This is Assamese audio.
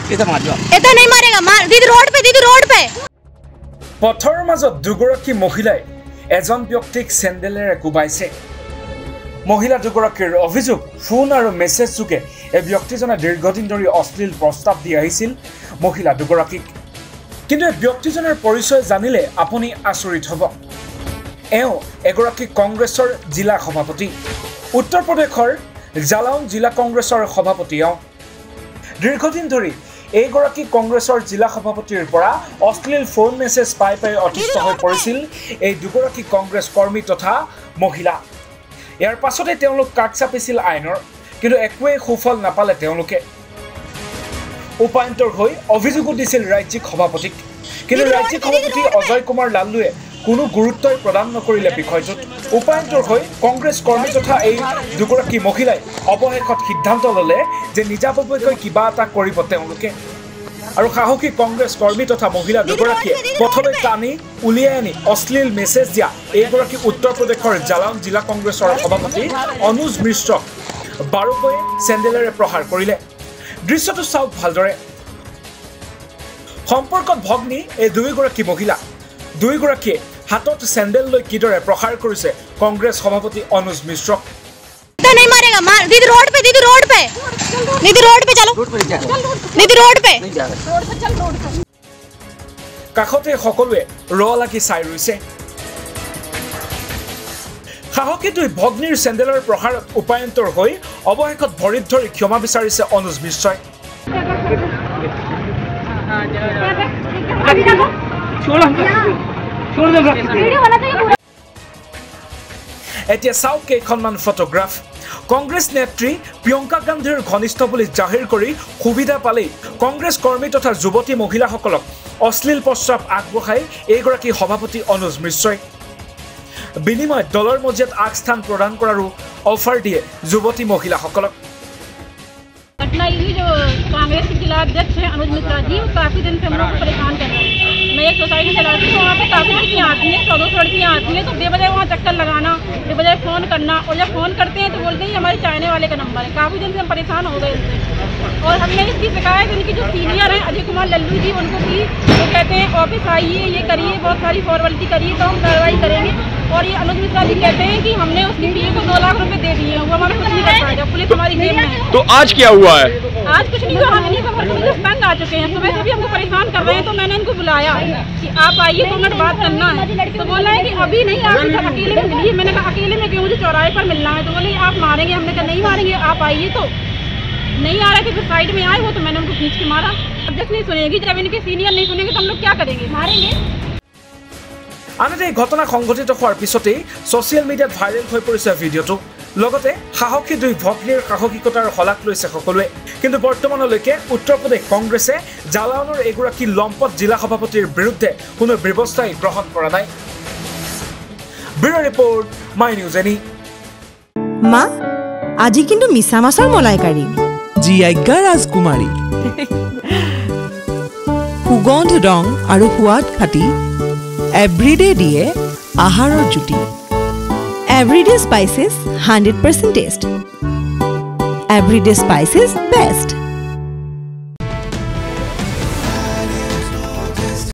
इतना नहीं मारेगा दीदी रोड पे पथर মাজত দুগৰাকী মহিলাই এজন ব্যক্তিক চেন্ডেলেৰে কুবাইছে মহিলা দুগৰাকীৰ অভিযোগ ফোন আৰু মেছেজ যোগে এই ব্যক্তিজনে দীৰ্ঘদিন ধৰি অশ্লীল প্ৰস্তাৱ দি আহিছিল মহিলা দুগৰাকীক কিন্তু এই ব্যক্তিজনৰ পৰিচয় জানিলে আপুনি আচৰিত হ'ব এও এগৰাকী কংগ্ৰেছৰ জিলা সভাপতি উত্তৰ প্ৰদেশৰ জালাউন জিলা কংগ্ৰেছৰ সভাপতি দীৰ্ঘদিন ধৰি এইগৰাকী কংগ্ৰেছৰ জিলা সভাপতিৰ পৰা অশ্লীল ফোন মেছেজ পাই অতিষ্ঠ হৈ পৰিছিল এই দুগৰাকী কংগ্ৰেছ কৰ্মী তথা মহিলা ইয়াৰ পাছতে তেওঁলোক কাট চাপিছিল আইনৰ কিন্তু একোৱে সুফল নাপালে তেওঁলোকে উপায়ন্তৰ হৈ অভিযোগ দিছিল ৰাজ্যিক সভাপতিক কিন্তু ৰাজ্যিক সভাপতি অজয় কুমাৰ লাল্লুৱে কোনো গুৰুত্বই প্ৰদান নকৰিলে বিষয়টোত উপায়ন্তৰ হৈ কংগ্ৰেছ কৰ্মী তথা এই দুগৰাকী মহিলাই অৱশেষত সিদ্ধান্ত ল'লে যে নিজাববীয়াকৈ কিবা এটা কৰিব তেওঁলোকে আৰু সাহসী কংগ্ৰেছ কৰ্মী তথা মহিলা দুগৰাকীয়ে প্ৰথমে টানি উলিয়াই আনি অশ্লীল মেছেজ দিয়া এইগৰাকী উত্তৰ প্ৰদেশৰ জালাউন জিলা কংগ্ৰেছৰ সভাপতি অনুজ মিশ্ৰক বাৰুকৈ চেণ্ডেলেৰে প্ৰহাৰ কৰিলে দৃশ্যটো চাওক ভালদৰে সম্পৰ্কত ভগ্নী এই দুয়োগৰাকী মহিলা দুয়োগৰাকীয়ে হাতত চেণ্ডেল লৈ কিদৰে প্ৰহাৰ কৰিছে কংগ্ৰেছ সভাপতি অনুজ মিশ্ৰক नहीं मारेगा दीदी रोड पे चलो दीदी रोड पे কাষতে সকলোৱে ৰ লাগি চাই ৰৈছে সাহসী দুই ভগ্নীৰ চেণ্ডেলৰ প্ৰহাৰত উপায়ন্তৰ হৈ অৱশেষত ভৰিত ধৰি ক্ষমা বিচাৰিছে অনুজ মিশ্ৰই এতিয়া চাওক কেইখনমান ফটোগ্ৰাফ কংগ্ৰেছ নেত্ৰী প্ৰিয়ংকা গান্ধীৰ ঘনিষ্ঠ বুলি জাহিৰ কৰি সুবিধা পালেই কংগ্ৰেছ কৰ্মী তথা যুৱতী মহিলাসকলক অশ্লীল প্ৰস্তাৱ আগবঢ়াই এইগৰাকী সভাপতি অনুজ মিশ্ৰই বিনিময়ত দলৰ মজিয়াত আগস্থান প্ৰদান কৰাৰো অফাৰ দিয়ে যুৱতী মহিলাসকলক घटना ये जो कांग्रेस के जिला अध्यक्ष हैं अनुज मिश्रा जी काफ़ी दिन से हम लोग को परेशान कर रहे हैं मैं एक सोसाइटी चलाती हूँ वहाँ पे काफ़ी लड़कियाँ आती हैं 100-200 लड़कियाँ आती हैं तो बेवजह वहाँ चक्कर लगाना बेवजह फ़ोन करना और जब फ़ोन करते हैं तो बोलते हैं हमारे चाहने वाले का नंबर है काफ़ी दिन से हम परेशान हो गए इनसे और हमने इसकी शिकायत इनकी जो सीनियर हैं अजय कुमार लल्लू जी उनको की तो कहते हैं ऑफिस आइए ये करिए बहुत सारी फॉर्मेलिटी करिए तो हम कार्रवाई करेंगे और ये अनुज मिश्रा जी कहते हैं कि हमने उसकी पीए को 2 लाख रुपए दे दिए हैं वो हमारा कुछ नहीं कर पाएगा पुलिस हमारी जेब में है तो आज क्या हुआ है आज कुछ नहीं हुआ हम इन्हीं खबर को तंग आ चुके हैं सुबह से भी हमको परेशान कर रहे हैं तो मैंने इनको बुलाया कि आप आइए 2 मिनट बात करना है तो बोला है कि अभी नहीं आप अकेले में मिलिए मैंने कहा अकेले में क्यों मुझे चौराहे पर मिलना है तो बोले आप मारेंगे हमने कहा नहीं मारेंगे आप आइए तो नहीं आ रहे थे फिर साइड में आए वो तो मैंने उनको खींच के मारा अध्यक्ष नहीं सुनेगी जब इनके सीनियर नहीं सुनेंगे तो हम लोग क्या करेंगे मारेंगे আনহাতে এই ঘটনা সংঘটিত হোৱাৰ পিছতেই ছ'চিয়েল মিডিয়াত ভাইৰেল হৈ পৰিছে ভিডিঅ'টো লগতে সাহসী দুই ভগ্নীৰ সাহসিকতাৰ শলাগ লৈছে সকলোৱে কিন্তু বৰ্তমানলৈকে উত্তৰ প্ৰদেশ কংগ্ৰেছে জালাউনৰ এগৰাকী লম্পট জিলা সভাপতিৰ বিৰুদ্ধে কোনো ব্যৱস্থাই গ্ৰহণ কৰা নাই ব্যুৰ' ৰিপৰ্ট মাই নিউজ এনি মা আজি কিন্তু মিছা মাছৰ মলাইকাৰী জি আজ্ঞা ৰাজকুমাৰী সুগন্ধ ৰং আৰু সোৱাদ খাটি এভৰিডে দিয়ে আহাৰৰ জুতি Everyday spices 100% taste. Everyday spices best.